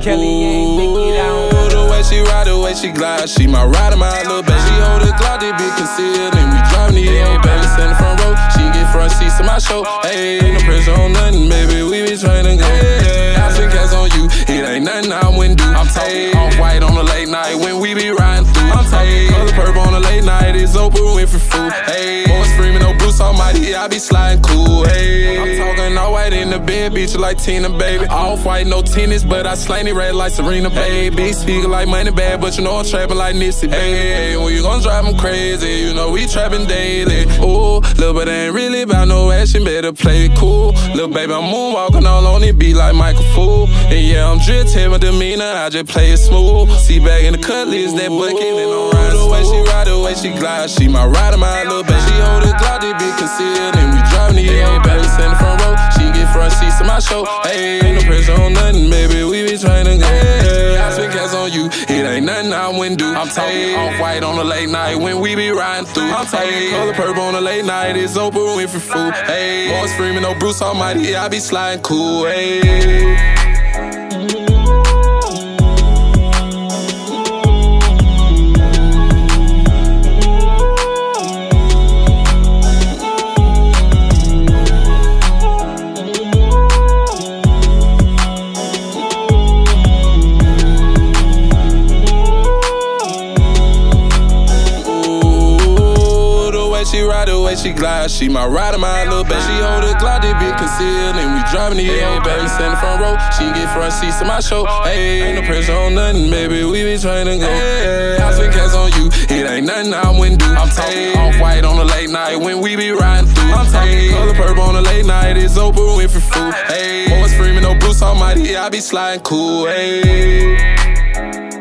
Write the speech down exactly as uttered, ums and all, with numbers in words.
Kelly ain't make it out. The way she ride, the way she glide, she my ride, my little baby. She hold a Glock, they be concealed, and we driving the old baby. Sitting in the front row, she get front seats to my show. Hey, ain't no pressure on nothing, baby. We be trying to go. Hey, I spend cash on you, it ain't nothing I wouldn't do. I'm talking off white on the late night when we be riding through. I'm talking color purple on the late night, it's Oprah Winfrey food. Hey, boys screaming, no Bruce Almighty, I be sliding cool. Hey, I'm talking all white in the bed, bitch like Tina, baby. Off white, no tennis, but I slang it red like Serena, baby. Speaking like money bad, but you know I'm trapping like Nipsey, baby. Hey, when you gon' drive them crazy, you know we trapping daily. Ooh, little but ain't really about no action, better play it cool. Little baby, I'm moonwalking all on it, be like Michael Fool. And yeah, I'm drip, my demeanor, I just play it smooth. See back in the cutlass, that bucket, and I'm riding. The way she ride, the way she glide, she my rider, my little baby. She hold it Glock, they be concealed, and we driving the old baby. Sitting in the front row, she get front seats to my show. Hey, ain't no pressure on nothing, baby, we be trying to go. Hey, I spend cash on you, it ain't nothing I wouldn't do. I'm talking off white on the late night when we be riding through. I'm talking color purple on the late night, it's Oprah Winfrey food. Hey, boys screaming, no Bruce Almighty, I be sliding cool. Hey. She ride, the way she glide, she my rider, my little baby. She hold a Glock, they be concealed, and we driving the old baby. Sitting in the front row, she get front seats to my show. Hey, ain't no pressure on nothing, baby, we be trying to go. Hey, I spend cash on you, it ain't nothing I wouldn't do. I'm talking off white on the late night when we be riding through. I'm talking color purple on the late night, it's Oprah Winfrey food. Hey, boys screaming, no Bruce Almighty, I be sliding cool. Hey.